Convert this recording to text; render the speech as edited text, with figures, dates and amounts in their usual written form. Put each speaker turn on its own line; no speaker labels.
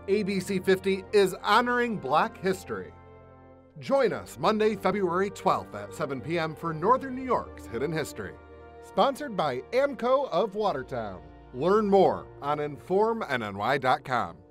ABC 50 is honoring Black history. Join us Monday, February 12th at 7 p.m. for Northern New York's Hidden History. Sponsored by AAMCO of Watertown. Learn more on informnny.com.